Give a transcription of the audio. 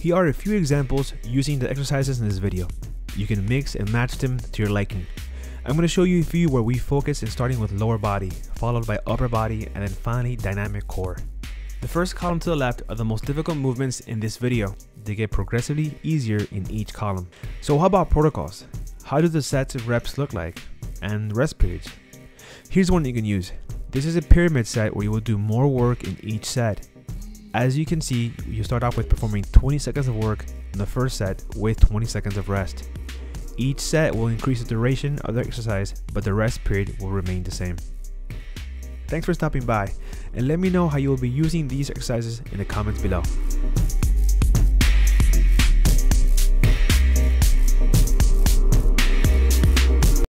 Here are a few examples using the exercises in this video. You can mix and match them to your liking. I'm going to show you a few where we focus in starting with lower body, followed by upper body, and then finally dynamic core. The first column to the left are the most difficult movements in this video. They get progressively easier in each column. So how about protocols? How do the sets and reps look like? And rest periods? Here's one you can use. This is a pyramid set where you will do more work in each set. As you can see, you start off with performing 20 seconds of work in the first set with 20 seconds of rest. Each set will increase the duration of the exercise, but the rest period will remain the same. Thanks for stopping by, and let me know how you will be using these exercises in the comments below.